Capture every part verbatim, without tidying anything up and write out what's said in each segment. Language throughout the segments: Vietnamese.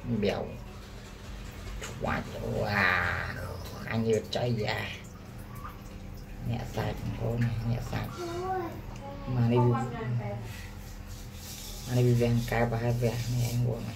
béo quá wow anh như trái già nhẹ sạch thôi nhẹ sạch mà đi mà đi ven cá và hai ven này anh buồn này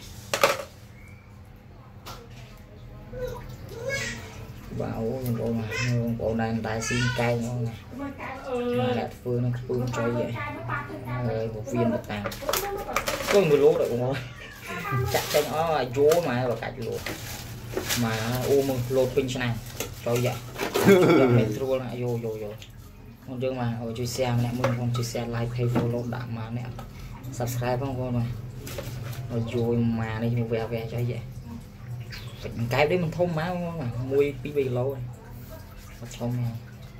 bảo bộ mà bộ này tại xin cay ngon này mà đặt phương nó phương chơi vậy rồi một viên một tàng có người lúa được không ơi chặt cho nó vúa mà và cả lúa mà ôm lột pin này cho vậy rồi lại vô vô vô con chương mà ở chơi xe mẹ mừng con chơi xe like hay follow đạm mà mẹ subscribe không con mà rồi vui mà đi một về về cho vậy cái đấy mình thông má mà mui pi bì lâu này thông này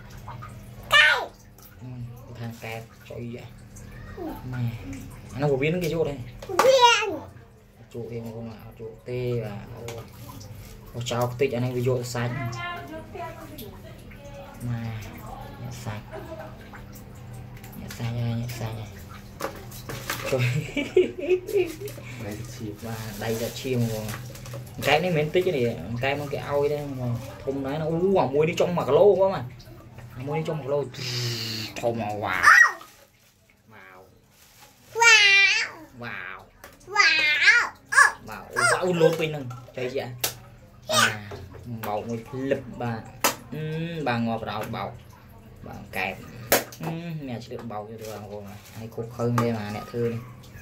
ừ, thằng kẹp cho vậy mà nó có biến cái chỗ đây chỗ em không mà chỗ tê và ô chào tích anh em video xanh mà sạch xanh nha xanh nha và đây là chiêm rồi cái này mình tích cái này cái nó cái ao đấy mà thùng đấy nó u à muối đi trong mặt lô quá mà muối đi trong mặt lô thùng màu wow wow wow wow wow lô pin nè chơi vậy à bầu một lip bà uhm, bà ngọt đào bầu bà kẹp uhm, mẹ chỉ được bầu cho được rồi mà hay khúc hơn đây mà mẹ thương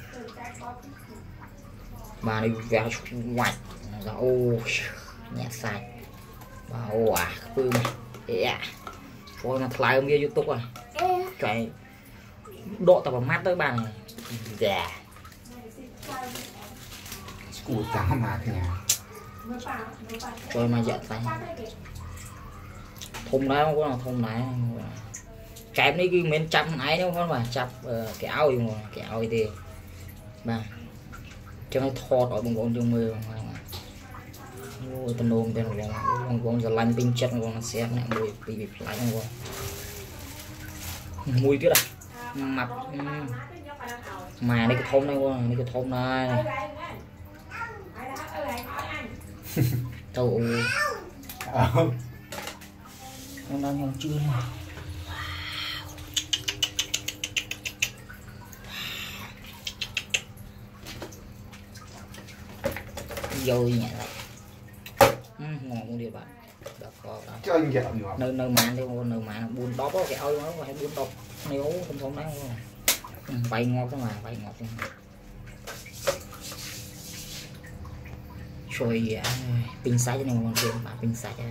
bà đi vào ngoạch ô nhẹ sạch bà ô à phương yeah. Ôi mà lại ông kia YouTube à cái độ tập vào mắt tới bà này dạ củ cá mà thì nhà rồi mà giật tay thùng đấy không có nào thùng đấy kẹp đi cái miếng chắp ấy đâu con mà chắp uh, cái áo gì mà cái áo thì mà cho nó thọt ở bằng con trong mưa ôi tên nôm tên là con con giờ lanh pin chất con xe này mùi bị bị lạnh con mùi tiếc à mặt mà đây cái thôn này con đây cái thôn này tàu con đang còn chưa này rồi nhẹ lại ừ, ngon cũng đi bạn cho anh dạo nữa nơi nơi mà đi nơi mà buôn đóp cái ơi nó phải buôn đóp nếu không không đấy không bay ngon cái mà bay ngọt rồi pin sạch này còn tiền mà pin sạch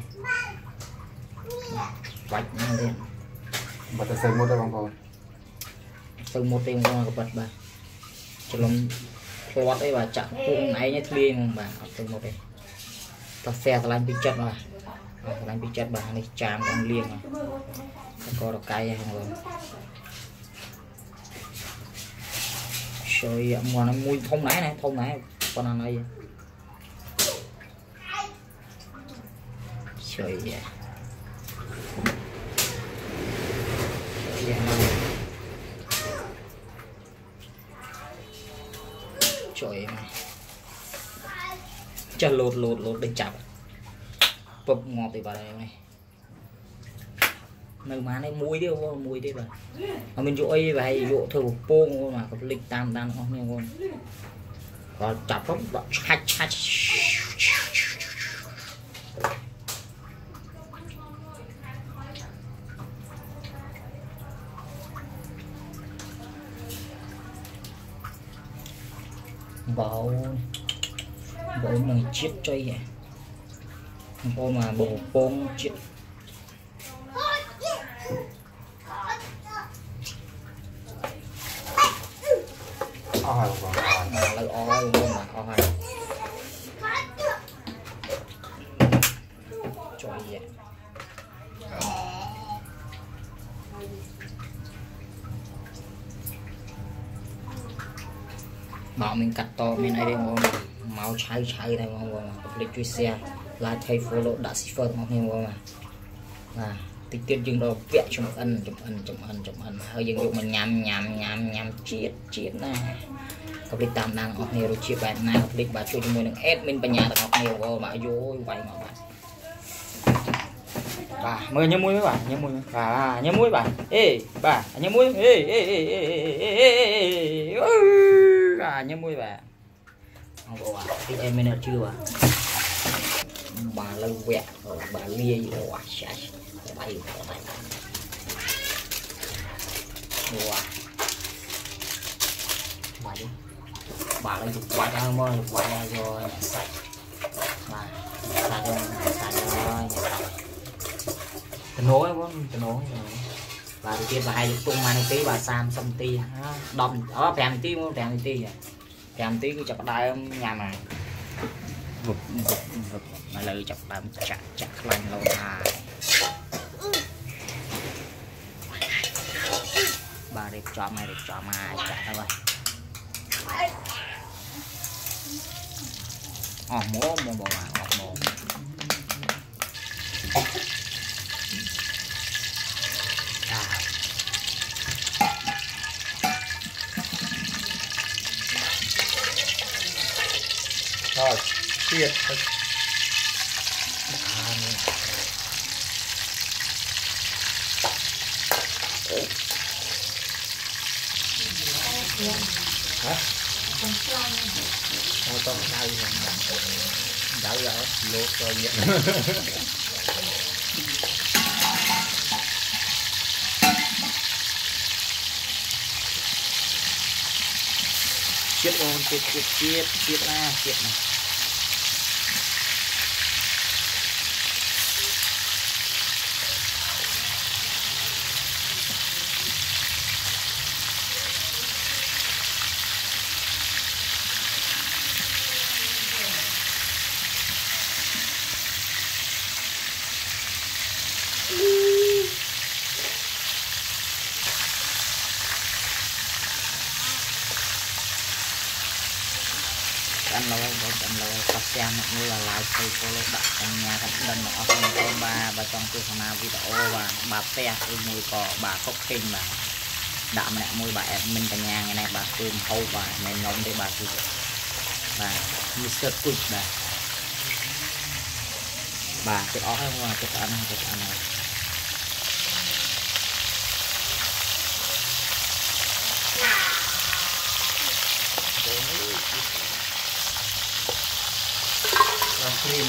vạch như thế bật từ một đây bằng con từ một tiền con bật bà cho lông lót đấy bà chặn cung này nhé liền bà từ một đây ta xe ta làm pin chất mà làm pin chất bà này chạm con liền mà có được cây không rồi rồi mà nó mùi thông nãy này thông nãy con ăn đây trời vậy trời này cho lột lột lột để chặt bập ngọt thì vào đây này nơi má này muối đi không muối đi bà ở mình chỗ ấy vậy chỗ thử một pô mà có lịch tam tam không nghe con còn chặt lắm hạch hạch bộ bộ này chết chơi vậy bộ mà bộ pôn chết oi lấy oi luôn mà oi chơi vậy bảo mình cắt to mình này đây mà máu cháy cháy này mà click truy xe like thay follow đã shipper mà nghe mà là tích tiết dừng đồ vẽ chụp ân chụp ân chụp ân chụp ân hơi dừng dụng mình nhằm nhằm nhằm nhằm chết chết này có lịch tam đang ngọc nhiều chia bài nào lịch bà chui cho mùi nâng admin bà nhà ngọc nhiều cô bà vô vay ngọc bà bà mời nhớ muối với bà nhớ muối bà nhớ muối bà ê bà nhớ muối ê ê ê ê ê bà nhớ muối bà không có bà cái em mình chưa bà bà lâu vẹt bà lia gì đâu à sai bay bay wow bà đi bà lấy dục quạt ra mơ quạt ra rồi sạch mà sạch rồi sạch rồi nối không nối bà thì kia bà hay tung mà tí bà sam xong ti đom ở phèn tí muốn phèn tí vậy phèn tí cứ chọc đai nhà mà vực vực vực mà lời chọc đai chặt chặt lành lâu dài bà đẹp cho mày đẹp cho mày chặt thôi ồ múa múa bò mà ngọt mồm rồi chia hả? Thôi con đây đỡ rồi lột rồi vậy chết ôn chết chết chết chết na chết này anh lâu có anh lâu có xem như là like xây follow đặt anh nhà thật đơn là ở con ba bà trong tôi nào video và bà xe tôi mùi cỏ bà khóc kinh mà đạm mẹ mùi bà em mình cả nhà ngày nay bà cơm hâu bà nên nóng để bà cứ bà mít-tơ Quick bà bà cái ó không là cái ăn cái ăn này cream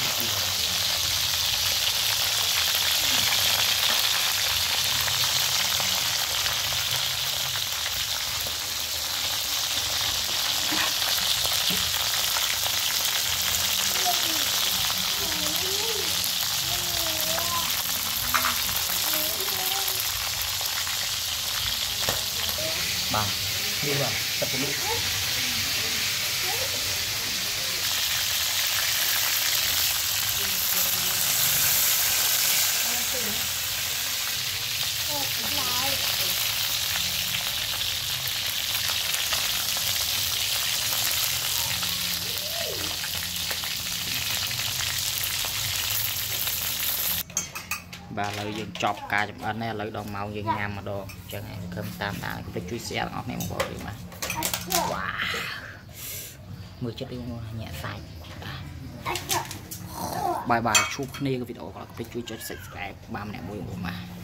bằng đi vào tập luyện bà lợi dụng chọc ca chụp anh này lợi đồng màu dương nhằm mà đồ chẳng hạn không tam đã cái chui xe nó này một bộ đi mà wow mười chất đi nhẹ sai bye bye chúc này cái video có cái chui cho subscribe ba mẹ mùi mà